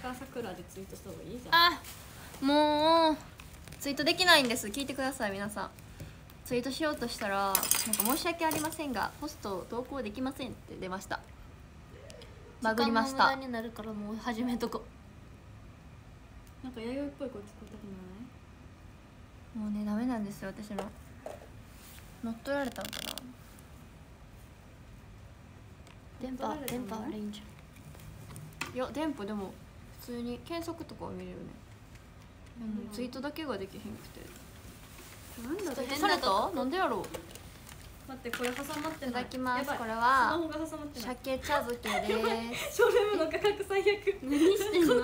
中さくらでツイートした方がいいじゃん。 あ、もうツイートできないんです。聞いてください皆さん。ツイートしようとしたらなんか申し訳ありませんがポスト投稿できませんって出ました。バグりました。 時間の無駄になるからもう始めとこ。 なんか弥生っぽい声聞こえたくない？ もうねダメなんですよ私の。乗っ取られたのかな。 電波悪いんじいや電波でも普通に検索とかは見れるね。ツイートだけができへんくて。 なんだろう。 された？なんでやろう。 待ってこれ挟まってない。 いただきます。これスマはホが挟まってない。 鮭茶漬けです。 ショールームの価格最悪。 何してんの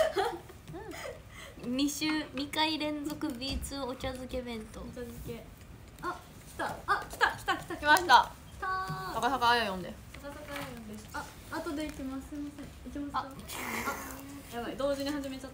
2回連続 B2 お茶漬け弁当。 お茶漬け。あ、来た。あ、来た。 来ました。 来たー。 高坂あや読んで。 サカサカヤンです。あ、後で行きます。すみません。行きますか。あ、やばい。同時に始めちゃった。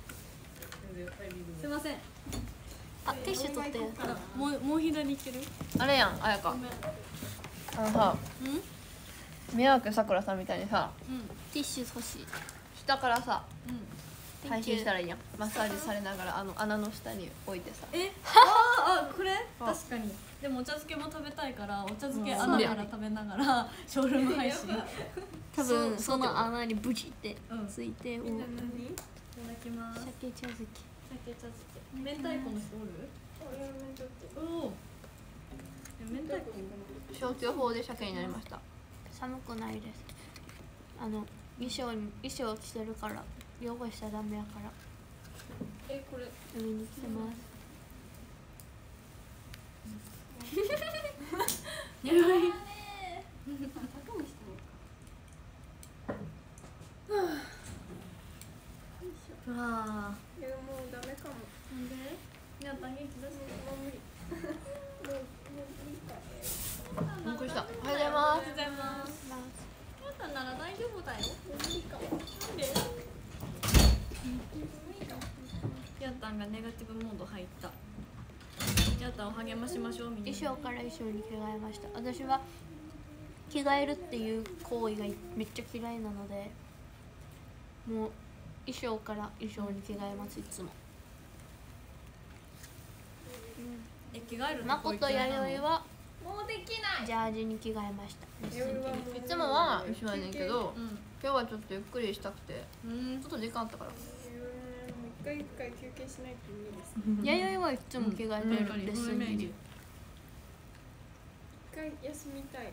すみません。 あ、ティッシュ取って。 もう左行ける？ あれやん、あやか。あのさ、宮脇さくらさんみたいにさ、 ティッシュ欲しい。 下からさ、 うん。 配信したらいいやん。マッサージされながら穴の下に置いてさ。 これ確かに。でもお茶漬けも食べたいからお茶漬け穴から食べながらショールーム配信。 多分その穴にブチってついて。いただいただきます。 鮭茶漬け。 鮭茶漬け。明太子の人おる？おお。明太子。 消去法で鮭になりました。 寒くないです。衣装着てるから汚しちゃダメやから。 これ海に来てます。 やばい。うわいやもうダメかも。 なんで？やった元気出して。 もう無理。もう無理かね。 びっくりした。おはようございます。 おはようございます。やったなら大丈夫だよ。 無理かも。 なんで？やったんがネガティブモード入った。やったんを励ましましょうみんな。 衣装から衣装に着替えました。私は着替えるっていう行為がめっちゃ嫌いなので、もう衣装から衣装に着替えますいつも。 着替えるのまことやよいはもうできない。 ジャージに着替えました。 いつもは一緒やねんけど、今日はちょっとゆっくりしたくて、ちょっと時間あったから。 一回休憩しないと無理です。 やよいはいつも着替えてるレッスン着に。 一回休みたい。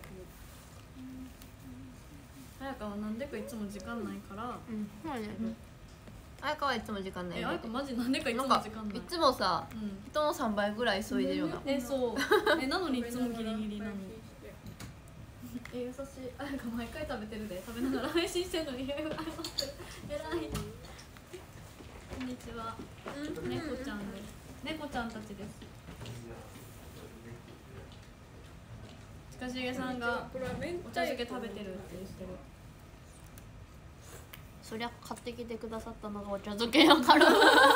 あやかはなんでかいつも時間ないから。 そうね。 あやかはいつも時間ない。 あやかマジなんでかいつもなんか時間ない。 いつもさ、人の3倍ぐらい急いでるような。 そうなのにいつもギリギリなの。優しい。あやか毎回食べてるで、食べながら配信してるのに謝ってる。偉い。こんにちは。猫ちゃんです。猫ちゃんたちです。近重さんがお茶漬け食べてるって言ってる。 そりゃ買ってきてくださったのがお茶漬けやから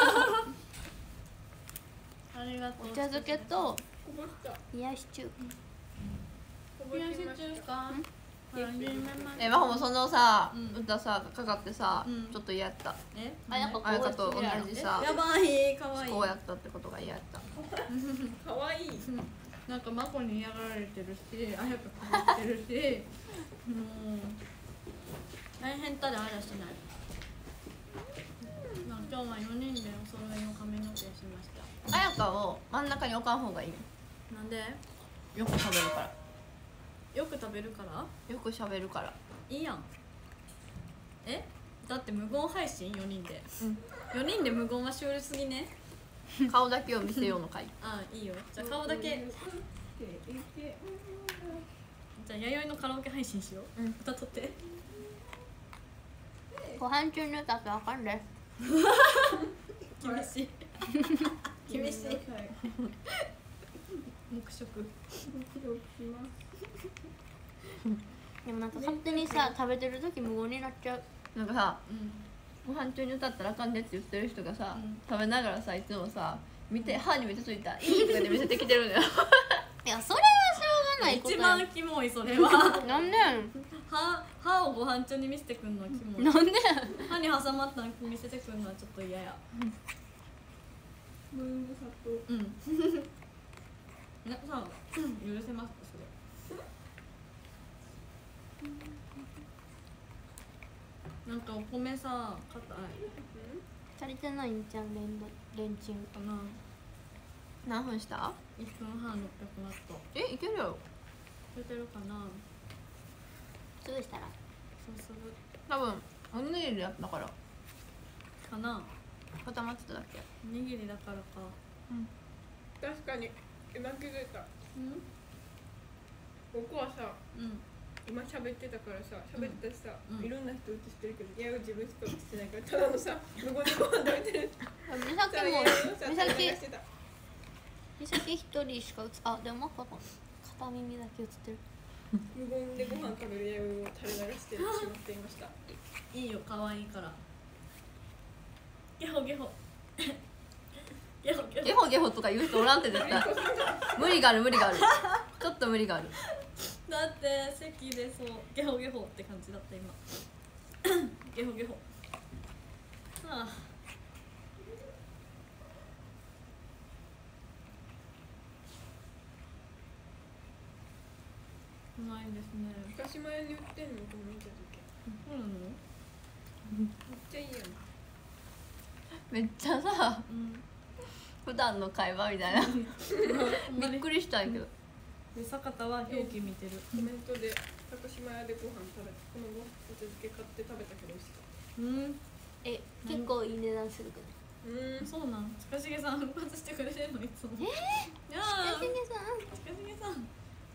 ありがとう。 お茶漬けとこぼした。 冷やし中華。 冷やし中華。 まほもそのさ、歌さかかってさ、ちょっと嫌やった。 あやかあやかと同じさ、 やばい、かわいい。 こうやったってことが嫌やった。 かわいい。 なんかマコに嫌がられてるし、あやかかってるし、もう大変たであらしない。今日は4人でお揃いの髪の毛しました。 あやかを真ん中に置かん方がいいね。 なんで？ よく食べるから。 よく食べるから？ よく喋るから。 いいやん。だって無言配信4人で。4人で無言はシュールすぎね。 顔だけを見せようの回。 あ、いいよ。じゃあ顔だけ。じゃあ弥生のカラオケ配信しよう。歌とって。 ご飯中に歌ってあかんで。 厳しい。厳しい。黙食。 でもなんか勝手にさ食べてる時無言になっちゃう。 なんかさ、ご飯中に歌ったらあかんでって言ってる人がさ、食べながらさいつもさ見て歯にめっちゃついたいいとかで見せてきてるのよ。 いやそれはしょうがないこと一や。 番キモいそれは。 なんでやん。 歯をご飯中に見せてくんのキモい。 なんでやん。 歯に挟まったの見せてくるのはちょっと嫌や。 ムーンサとうん。皆さん許せますかそれ。なんかお米さ硬い足りてないんじゃんレンチンかな。 何分した 1分半600ワット。 え、いけるよ。 出てるかな。 すぐしたらそうする多分おにぎりだったからかな。 固まってただけ。 おにぎりだからか。 確かに今気づいた。 うん僕はさうん今喋ってたからさ喋ってたしさ、 うんいろんな人映してるけどいや自分しか映してないからただのさ無言でご飯食べてる美咲さもさ美咲流してた美咲一人しかでもマッカ片耳だけ映ってる。 無言でご飯食べるやを垂れ流してしまっていましたいいよ可愛いから。ゲホゲホゲホゲホゲホゲホとか言う人おらんって絶対無理がある無理があるちょっと無理がある。 だって席でそうゲホゲホって感じだった今ゲホゲホ。はあうまいですね。 高島屋に売ってんのこの見た時そうなの？ めっちゃいいやんめっちゃさうん普段の会話みたいなびっくりしたんやけど。 で坂田は表記見てる。 コメントで高島屋でご飯食べこのごお茶漬け買って食べたけど美味しかっうん結構いい値段するけど。 たそうなん。近重さん奮発してくれてるのいつも。いやー近重さん近重さん。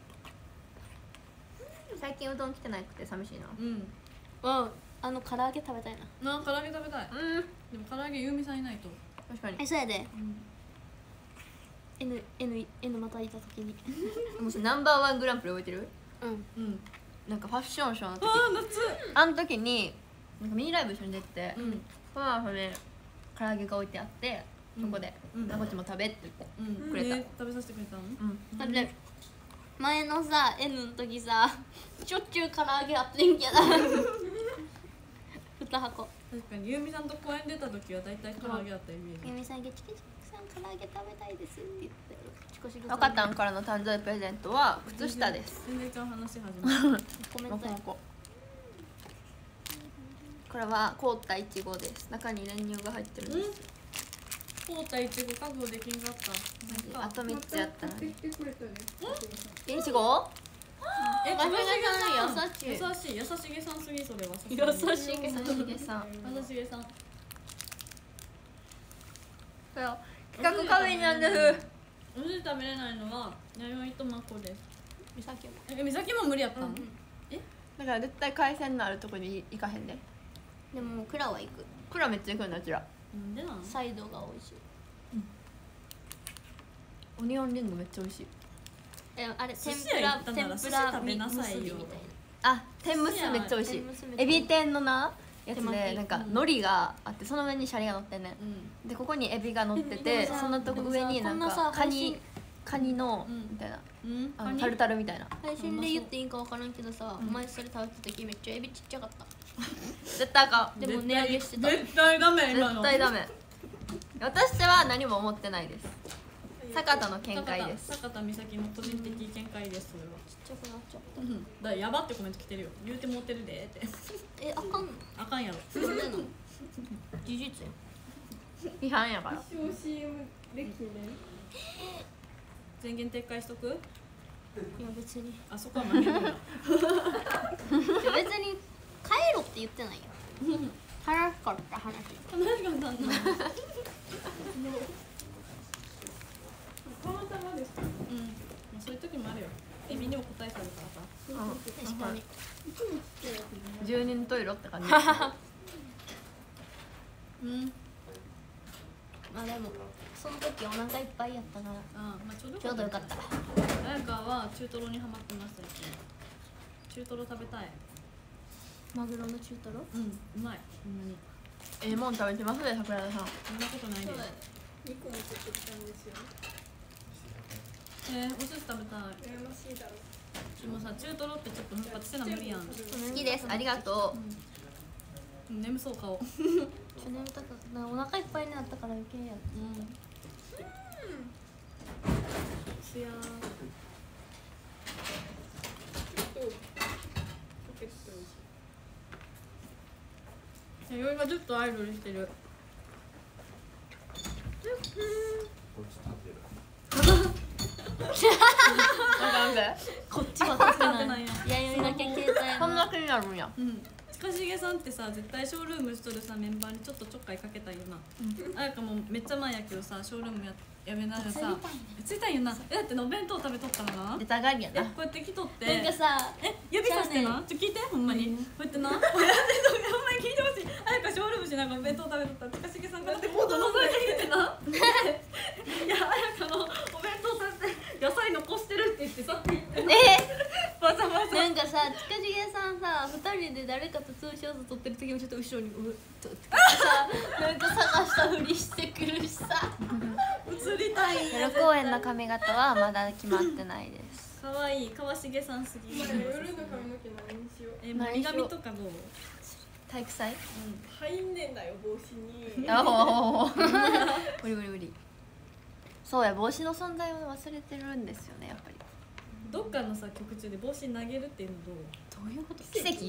最近うどん来てなくて寂しいな。 うん。 唐揚げ食べたいな。 唐揚げ食べたい。 うんでも唐揚げゆうみさんいないと。 確かに。 そうやでうん。 N またいた時にもしナンバーワングランプリ覚えてる？ うん。 なんかファッションショーの時ああ夏。 あの時になんかミニライブ一緒に出てて、 うんその後で唐揚げが置いてあってそこでうん 「こっちも食べ」って言ってうん。 くれた。 食べさせてくれたの？ うんだって前のさ N の時さしょっちゅう唐揚げあってんけど2箱確かにゆうみさんと公園出た時はだいたい唐揚げあったイメージ。 ゆみさんゲチゲチさん唐揚げ食べたいですって言って赤たんからの誕生日プレゼントは靴下です。 全然ちゃう話始まる。 コメントやこれは凍ったいちごです。中に練乳が入ってるんです。 凍ったいちご確保できんかった。 あと3つやったのに。 買ってきてくれたねいちご？ え、 高重さんさん優しい優しげさんすぎそれは。 優しげさしげさん。 優しげさん。 これは企画会議なんです。 お寿司食べれないのは弥生とまこです。 美咲も美咲も無理やったの？ だから絶対海鮮のあるとこに行かへんで。 でも蔵は行くクラめっちゃ行くんだうちら。 なんでなん？ サイドが美味しいオニオンリングめっちゃ美味しい。 あれ寿司天ぷら屋行ったなら寿司食べなさいよ結びみたいなあ、天むすめっちゃ美味しい天むすめっちゃエビ天のなやつ手巻きでなんかうん海苔があってその上にシャリが乗ってんねうん。 んでここにエビが乗ってでてもさそのとこ上になんでもさこんなさかカニのうんみたいなうん。 あのタルタルみたいな配信で言っていいか分からんけどさ、 うん前それ食べた時めっちゃエビちっちゃかった絶対あかんでも値上げしてた絶対ダメ今の。 絶対ダメ私は何も思ってないです坂田の見解です坂田美咲の個人的見解ですそれは。 ちっちゃくなっちゃっうん。だからやばってコメント来てるよ。言うてもってるでって。 たあかんのあかんやろ。 なんでなの事実よ批判やから一生 CM 歴ね全言撤回しとく？ いや別にあそこは負けるな。 別に帰ろって言ってないよ話すからって話話がなんなん。 たまたまですかうん。そういう時もあるよ。エビにも答えされたからさ。 確かに 10人トイレって感じうん。 まあでもその時お腹いっぱいやったからあまあちょうどちょうどよかった綾香は中トロにハマってます最近。中トロ食べたい。 マグロの中トロうん。うまい。ほんまに。 もん食べてますね桜田さんそんなことないで。 2個も取ってきたんですよお寿司食べたい。 羨ましいだろでもさ中トロってちょっと奮発せな無理やん。 好きですありがとう眠そう顔。 ちょ眠たかったな、お腹いっぱいになったから余計や。 すやー。 ちょっとポケット美味しい。 弥生がずっとアイドルしてる。 なんでこっちは立って立ってなないい。 や弥生だけ携帯こんな気になるんや。 うん。近重さんってさ、絶対ショールームしとるさメンバーにちょっとちょっかいかけたいよな。あやかもめっちゃ前やけどさ、ショールームやめながらさ、ついたんよな。だってのお弁当食べとったのな。 出たがりやな。 こうやって来とって。 なんかさ、 指さしてな、聞いてほんまに、こうやってな、こうやってほんまに聞いてほしい。あやかショールームしながら弁当食べとったら近重さんがってもっと覗いてきてな。いやあやかのお弁当食べて野菜残してるって言ってさって言ってバサバサ。 なんかさ、近重さんさ、2人で誰かとツーショット撮ってる時もちょっと後ろにさ、なんか探したふりしてくるしさ。 映りたいんや。 夜公演の髪型はまだ決まってないです。 可愛い川重さんすぎる。 夜の髪の毛何にしよう。 前髪とかどう？ 体育祭？ 入んねんだよ帽子に。 おお。無理無理無理。そうや、帽子の存在を忘れてるんですよね、やっぱり。 どっかのさ曲中で帽子投げるっていうのどう？ どういうこと？奇跡？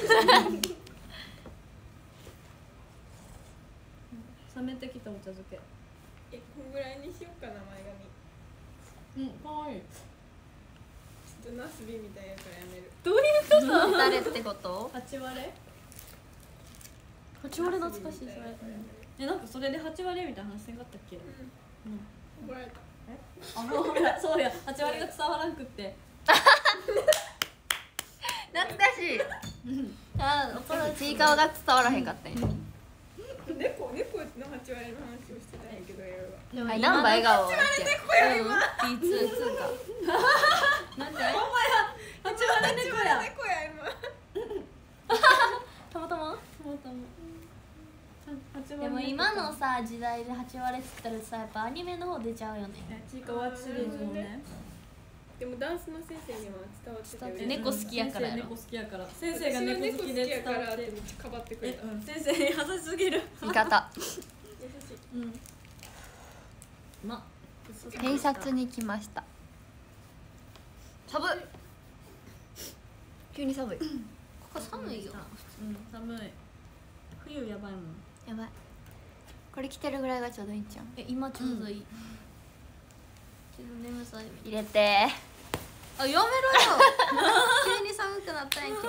冷めてきたお茶漬け。 こんぐらいにしようかな前髪。 可愛い。 ちょっとナスビみたいやからやめる。 どういうこと？ 誰ってこと？ 八割れ？ 八割懐かしいそれ。 なんかそれで八割れみたいな話せんかったっけ？ 怒られた。 あ、ほら、そうや、八割が伝わらんくって。 懐かしい。 あ、怒られちいかわが伝わらへんかったんや。 猫の8割の話をしてたんやけど夜は。 はい、ナンバー笑顔やって。B2 通過。 なんで？ほんまや、八割れ猫や。 猫や今。 たまたま。でも今のさ時代で8割っつったらさ、やっぱアニメの方出ちゃうよね。 ちいかわシリーズのね。 でもダンスの先生には伝わってたよね。 猫好きやからやろ。 猫好きやから。先生が猫好きで伝わって。 めっちゃかばってくれた。 先生優しすぎる。 味方。 優しい。 ま。 偵察に来ました。寒い。急に寒い。 ここ寒いよ。 寒い。冬やばいもん。 やばい。これ着てるぐらいがちょうどいいんちゃう？ 今ちょうどいい。ちょっと眠そう。 入れて。 あ、やめろよ。急に寒くなったんやんけ。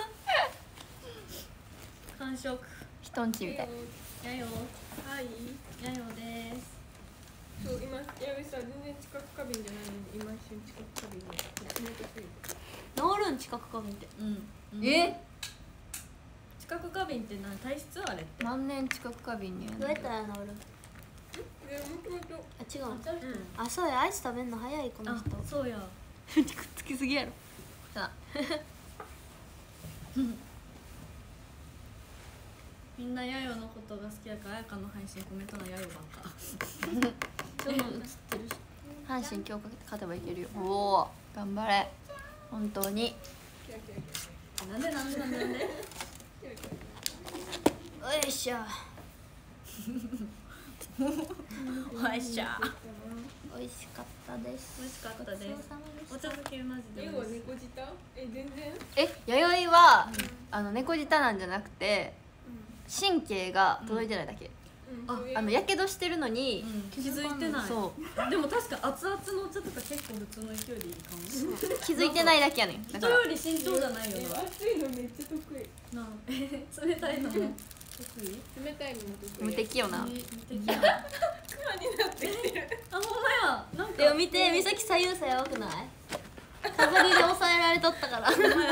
完食。 人んちみたい。 やよ。 はい。 やよです。 そう今やべさ全然近く過敏じゃないのに今一瞬近く過敏で冷たすぎて。 治るん近く過敏って。 近く過敏って何？体質あれって。 万年近く過敏に。 どうやったら治る？ でもともとあ、違う。あ、そうや、アイス食べんの早いこのあ人。くっそうや。 つきすぎやろ。 さあ。 みんなやよのことが好きやから、あやかの配信コメントのやよばっか。 ちょっと映ってるし。 阪神今日かけて勝てばいけるよ。おお、頑張れ。本当に。 キラキラキラなんでよいしょ。 おいしゃ。 美味しかったです。 美味しかったです。 ごちそうさまでしたお茶漬けマジで要は美味しい。 猫舌？全然？ 弥生は、猫舌なんじゃなくて神経が届いてないだけ。やけどしてるのに、 気づいてない。 そうでも確か熱々のお茶とか結構普通の勢いでいいかも。 気づいてないだけやねん。だから人より慎重じゃないよな。 熱いのめっちゃ得意。 なあ、冷たいのも得意？ 冷たいのも得意。 無敵よな。 無敵や。 クマになってきてる。 あ、ほんまや。なんか。 でも見て、美咲左右差やばくない？飾りで抑えられとったから。 ほんまや。 やばい。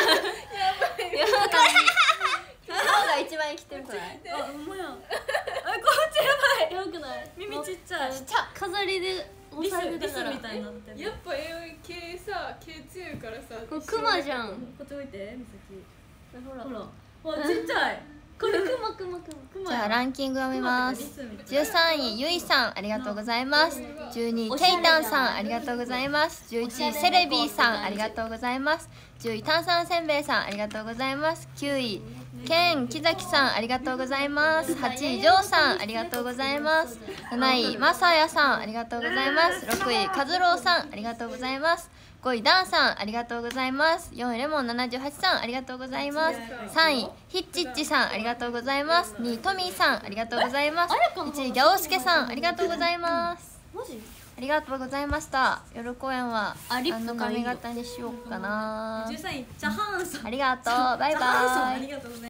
顔が一番生きてるくらい。 あ、ほんまや。あ、こっちやばい。 やばくない？ 耳ちっちゃい。 飾りでリス抑えてリスたから。 みたいになってる。 やっぱ毛さ毛強いからさ。 これクマじゃん。 こっち置いて、みさき。 ほら。 ほら。わ、ちっちゃい。 これクマクマクマ。 じゃあランキングを見ます。13位ゆいさんありがとうございます。12位テイタンさんありがとうございます。11位セレビーさんありがとうございます。10位炭酸せんべいさんありがとうございます。9位ケン木崎さんありがとうございます。8位ジョーさんありがとうございます。7位まさやさんありがとうございます。6位かずろうさんありがとうございます。5位ダンさんありがとうございます。4位レモン78さんありがとうございます。3位ヒッチッチさんありがとうございます。2位トミーさんありがとうございます。1位ギャオスケさんありがとうございます。 マジありがとうございました。夜公演はリップ何の髪型にしようかな。 13位チャハンさんありがとう。バイバイ。 チャハンさんありがとうございます。